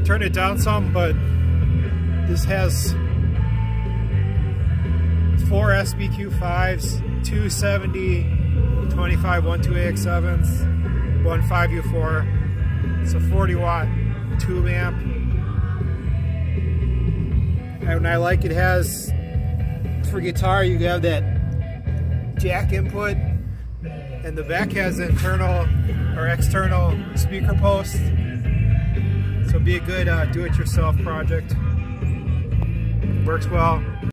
turned it down some, but this has 4 SBQ5s, 270 25 12AX7s, one 5U4. It's a 40-watt tube amp, and I like it has, for guitar, you have that jack input, and the back has internal or external speaker post, so it'd be a good do-it-yourself project. Works well.